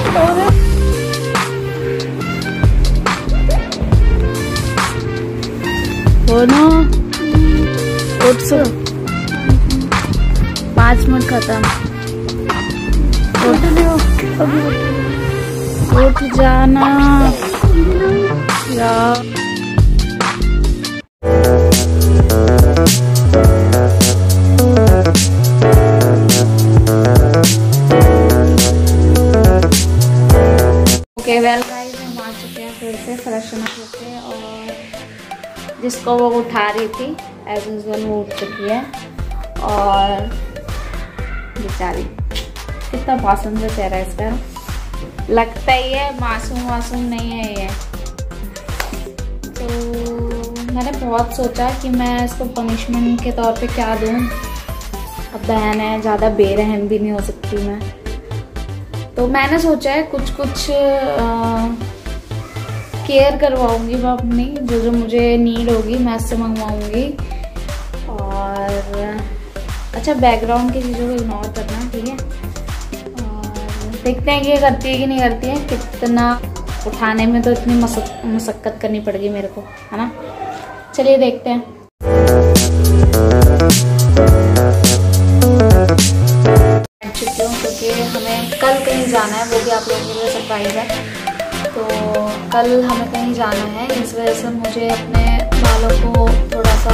बोलो उठ सो 5 मिनट खत्म। उठ जाना यार। ओके वेल गाइस, हम आ चुके हैं फिर से फ्रेश होके, और जिसको वो उठा रही थी एज यूजुअल वो उठ चुकी है। और बेचारी कितना मासूम सा चेहरा है इसका, लगता ही है मासूम नहीं है ये। तो मैंने बहुत सोचा कि मैं इसको पनिशमेंट के तौर पे क्या दूँ। अब बहन है, ज़्यादा बेरहम भी नहीं हो सकती मैं, तो मैंने सोचा है कुछ केयर करवाऊंगी मैं अपनी, जो मुझे नीड होगी मैं इससे मंगवाऊंगी। और अच्छा, बैकग्राउंड की चीज़ों को इग्नोर करना, ठीक है। और देखते हैं कि ये करती है कि नहीं करती है। कितना उठाने में तो इतनी मशक्कत करनी पड़ेगी मेरे को, है ना। चलिए देखते हैं। चुकी हूँ क्योंकि हमें कल कहीं जाना है, वो भी आप लोगों के लिए सरप्राइज है। तो कल हमें कहीं जाना है, इस वजह से मुझे अपने बालों को थोड़ा सा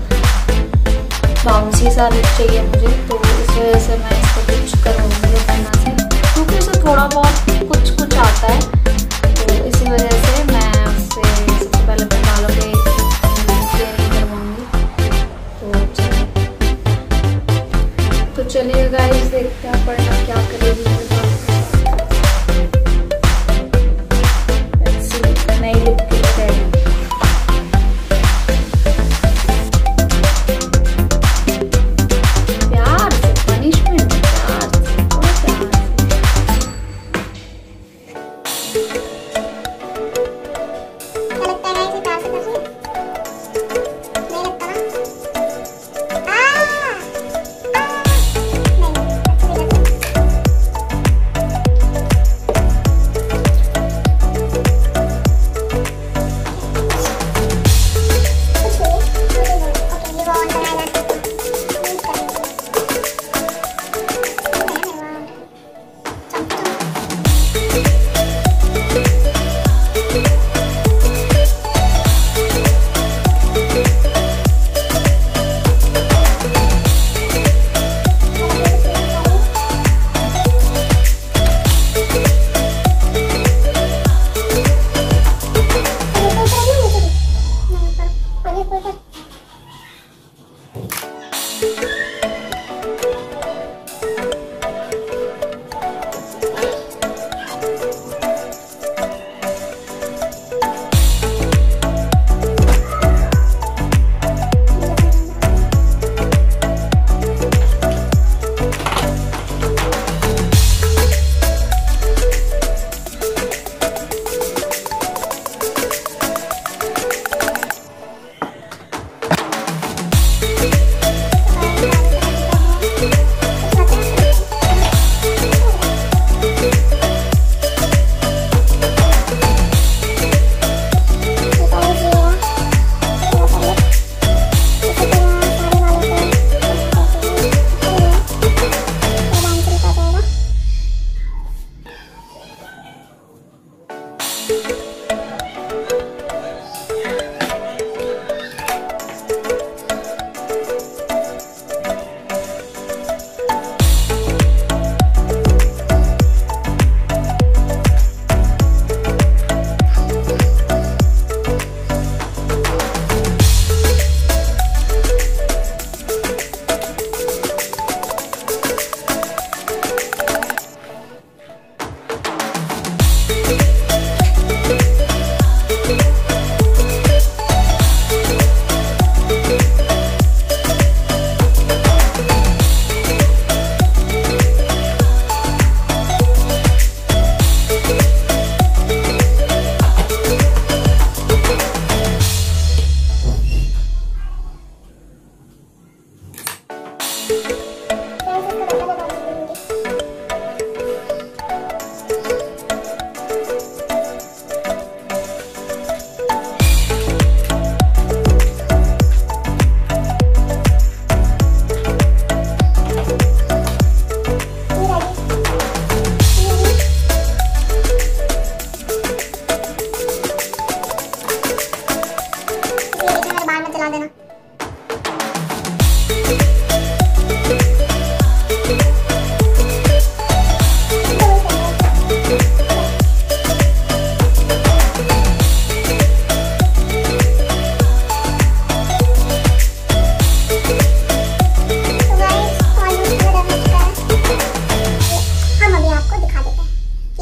बाउंसी सा लुक चाहिए मुझे। तो इस वजह से मैं इसको कुछ करूँगी अपना से, क्योंकि उसे थोड़ा बहुत कुछ आता है। तो इसी वजह से मैं उससे सबसे पहले अपने बालों के केयरिंग करवाऊँगी। तो चलिए गाइस, देखते हैं अपर्णा क्या करेगी। नई लुक के लिए प्यार से पनिशमेंट, प्यार से थोड़ा प्यार।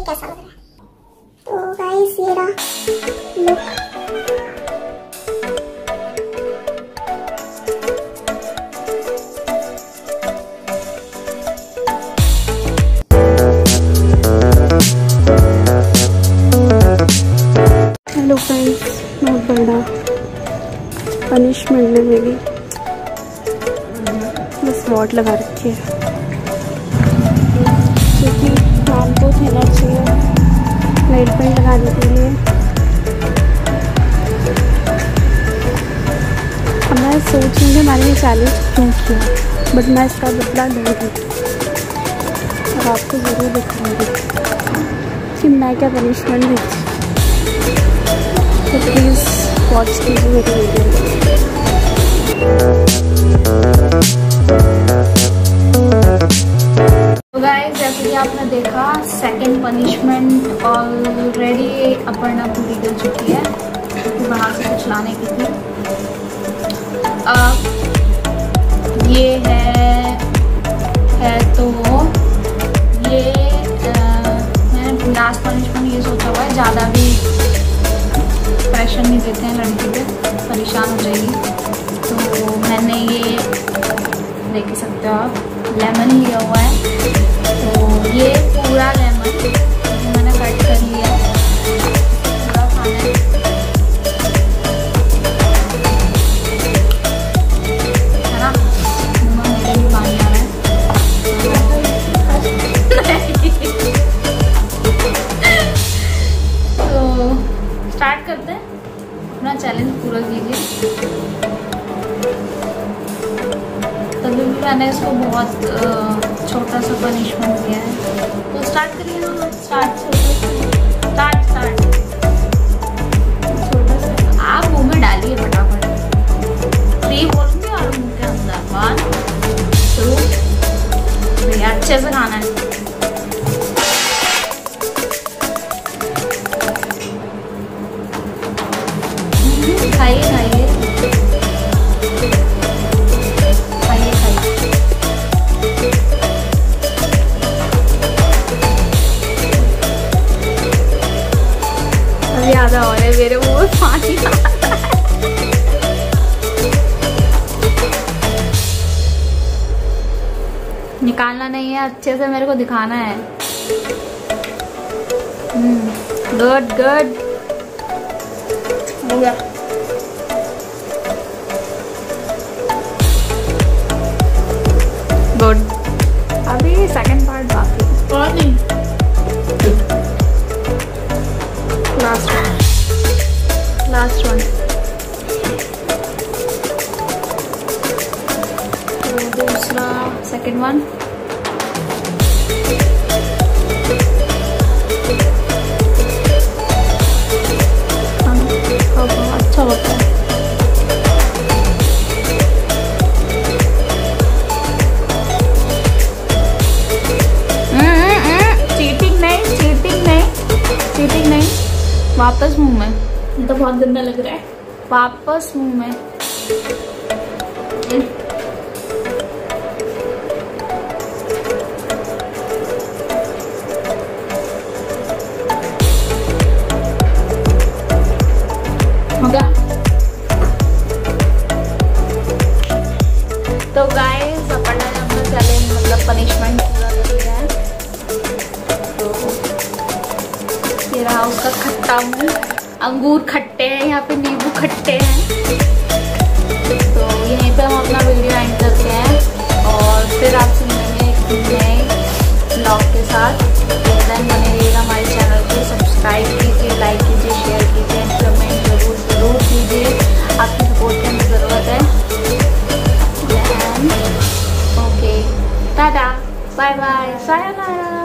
ये कैसा लग रहा है। तो गाइस ये रहा लुक। हेलो फ्रेंड्स, बहुत बड़ा पनिशमेंट ने मेरी बस वॉट लगा रखी है, क्योंकि काम तो खेलना चाहिए लाइट पेंट लगाने के लिए। अब मैं सोच रही हूँ मैंने ये चैलेंज क्यों किया, बट मैं इसका बदला लूँगी और आपको ज़रूर दिखाऊंगी कि मैं क्या पनिशमेंट दी थी। तो प्लीज़ वॉच कीजिए मेरी वीडियो। तो गाइस, जैसे कि आपने देखा सेकंड पनिशमेंट ऑलरेडी अपर्णा पूरी कर चुकी है, क्योंकि बाहर से कुछ लाने की थी। अब ये है तो ये मैंने लास्ट पनिशमेंट ये सोचा हुआ है, ज़्यादा भी प्रेशर नहीं देते हैं लड़की पे, परेशान हो जाएगी। तो मैंने ये देख सकते हो आप, लेमन लिया हुआ है। तो ये पूरा लेमन मैंने कट कर लिया, पूरा खाना है। ना मुँह में मेरे भी पानी आ रहा है। तो स्टार्ट करते हैं, अपना चैलेंज पूरा कीजिए। तभी भी मैंने इसको बहुत छोटा सा पनिशमेंट दिया है। तो स्टार्ट करिए ना, स्टार्ट स्टार्ट छोटा सा आप मुंह में डालिए फटाफट। 3 बोलूँगी और मुंह के अंदर 1 2 3। अच्छे से खाना है। खाइए खाइए खाइए खाइए। अब याद आ रहा है मेरे मुंह में पानी आ रहा है। निकालना नहीं है, अच्छे से मेरे को दिखाना है। गुड गुड हो गया। गुड। अभी सेकंड पार्ट बाकी और नहीं। Last one. तो दूसरा सेकंड वन। अच्छा होता है। चीटिंग नहीं, वापस मुंह में। तो बहुत गंदा लग रहा है, वापस मुंह में। हो गया। तो गाइस, अपर्णा ने अपना चैलेंज मतलब पनिशमेंट पूरा कर लिया है। ये रहा उसका खट्टा मुंह। अंगूर खट्टे हैं, यहाँ पे नींबू खट्टे हैं। तो यहीं पे हम अपना वीडियो एंड करते हैं और फिर आपसे मिलेंगे एक नए ब्लॉग के साथ। बने रहिएगा हमारे चैनल को, सब्सक्राइब कीजिए, लाइक कीजिए, शेयर कीजिए, कमेंट जरूर कीजिए। आपकी सपोर्ट की हमें ज़रूरत है। Okay, tata, bye bye, sayonara.